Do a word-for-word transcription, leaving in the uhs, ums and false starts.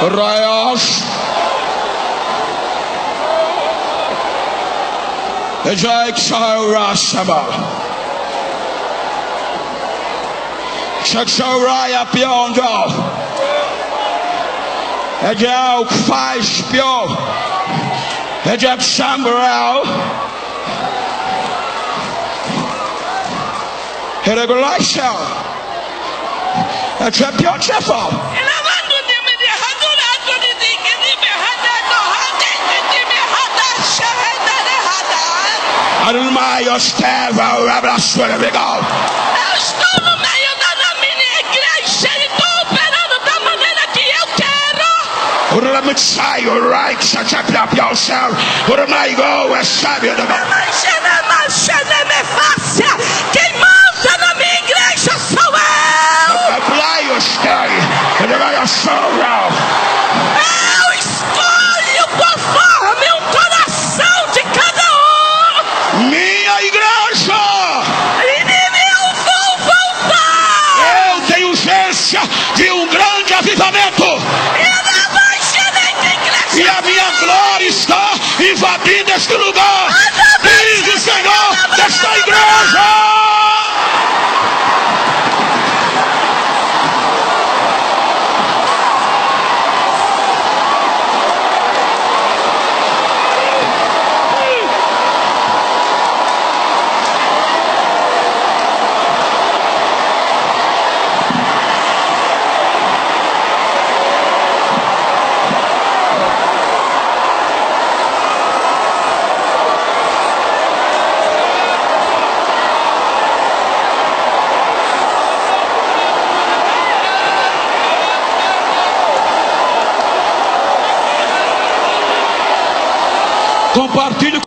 Rayos. Ejek Sarasaba. Shakshoraya Pionjo. Ejek faz pior. Ejek Sambrel. Regulation. Ejek Pionchefo. Armaio estava o abraço legal. Eu estou no meio da minha igreja e estou operando da maneira que eu quero. O Ramitsai, o Reich, a Chapia, o céu, o Ramaigo, é sábio da mão. Quem manda na minha igreja sou eu. A Blaio está aí, ele vai a sombra. Eu escolho conforme o coração de cada um. Minha igreja. Eu vou voltar. Eu tenho urgência de um grande avivamento. E a minha glória está invadindo este lugar. Diz o Senhor desta igreja. Compartilhe